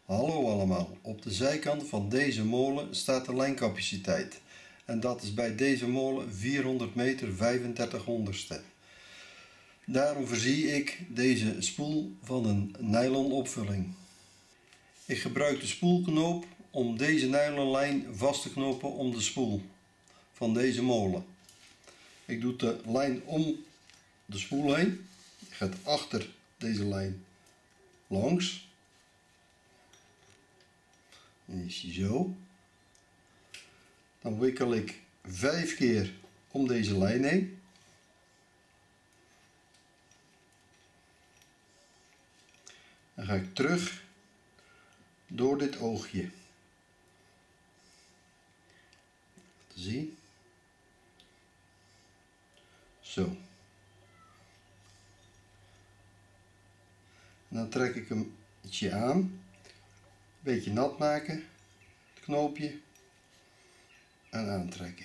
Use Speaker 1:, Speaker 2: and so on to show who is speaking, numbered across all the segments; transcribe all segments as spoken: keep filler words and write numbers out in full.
Speaker 1: Hallo allemaal, op de zijkant van deze molen staat de lijncapaciteit en dat is bij deze molen vierhonderd meter vijfendertig honderdste. Daarom voorzie ik deze spoel van een nylon opvulling. Ik gebruik de spoelknoop om deze nylonlijn vast te knopen om de spoel van deze molen. Ik doe de lijn om de spoel heen, ik ga achter deze lijn langs. En is die zo. Dan wikkel ik vijf keer om deze lijn heen. Dan ga ik terug door dit oogje. Te zien. Zo. En dan trek ik hem ietsje aan. Een beetje nat maken. Het knoopje. En aantrekken.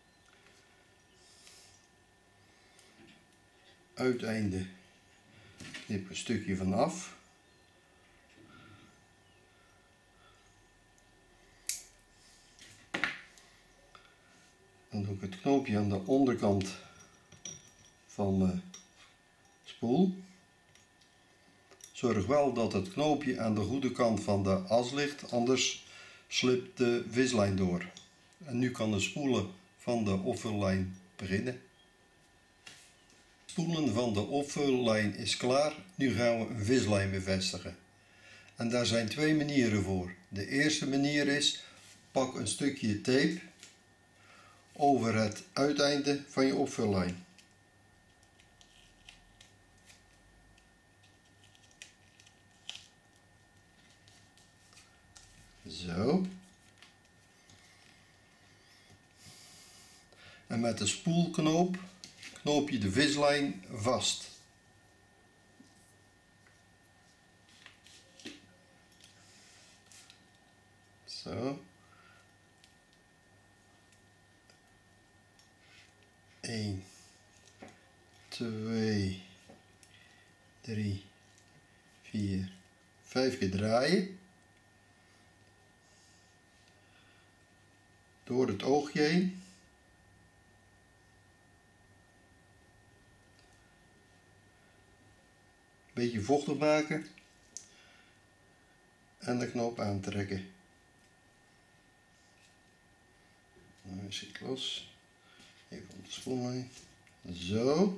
Speaker 1: Uiteinde knip een stukje van af. Dan doe ik het knoopje aan de onderkant van mijn spoel. Zorg wel dat het knoopje aan de goede kant van de as ligt, anders slipt de vislijn door. En nu kan de spoelen van de opvullijn beginnen. Het spoelen van de opvullijn is klaar. Nu gaan we een vislijn bevestigen. En daar zijn twee manieren voor. De eerste manier is, pak een stukje tape over het uiteinde van je opvullijn. Zo. En met de spoelknoop knoop je de vislijn vast. Zo. één, twee, drie, vier, vijf keer draaien. Door het oogje heen. Beetje vochtig maken. En de knoop aantrekken. Nu zit het los. Even op de spoel heen. Zo.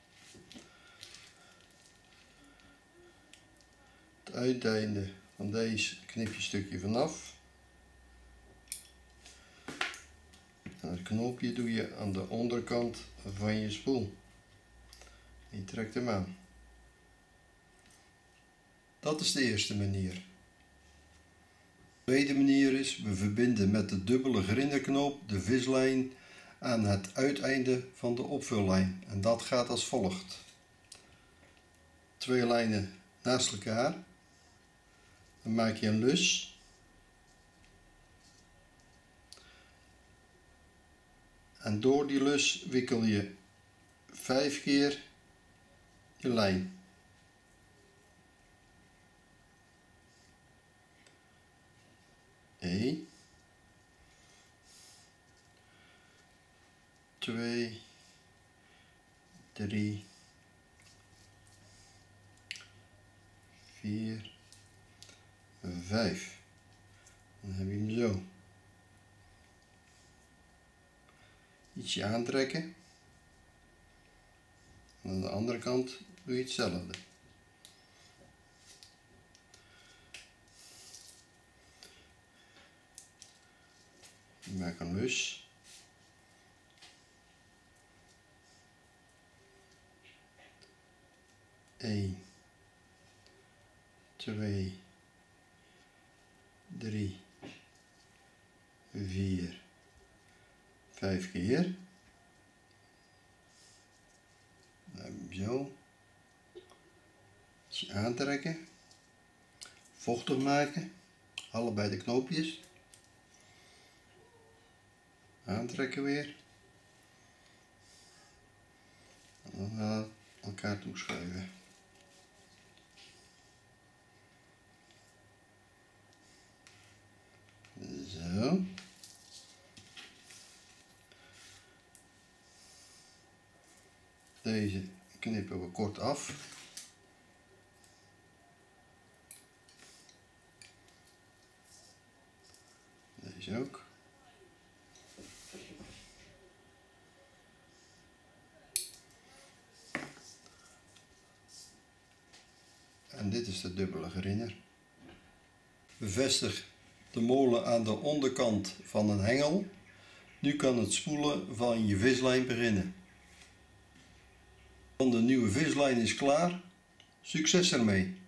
Speaker 1: Het uiteinde van deze knip je een stukje vanaf. En het knoopje doe je aan de onderkant van je spoel. En je trekt hem aan. Dat is de eerste manier. De tweede manier is, we verbinden met de dubbele grinderknoop de vislijn aan het uiteinde van de opvullijn. En dat gaat als volgt. Twee lijnen naast elkaar. Dan maak je een lus. En door die lus wikkel je vijf keer je lijn. één, twee, drie, vier, vijf. Dan heb je hem zo. Ietsje aantrekken. En aan de andere kant doe je hetzelfde. Je maakt een lus. één, twee, drie, vier, vijf keer. Dan heb je hem zo. Ietsje aantrekken. Vochtig maken. Allebei de knoopjes. Aantrekken weer. En dan naar elkaar toeschuiven. Zo. Deze knippen we kort af. Deze ook. En dit is de dubbele grinder. Bevestig de molen aan de onderkant van een hengel. Nu kan het spoelen van je vislijn beginnen. De nieuwe vislijn is klaar. Succes ermee!